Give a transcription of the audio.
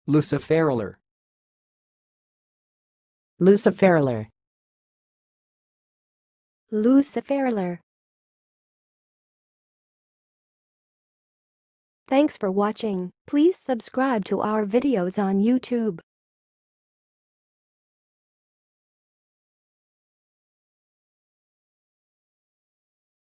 luceferilor, luceferilor, luceferilor. Thanks for watching. Please subscribe to our videos on YouTube.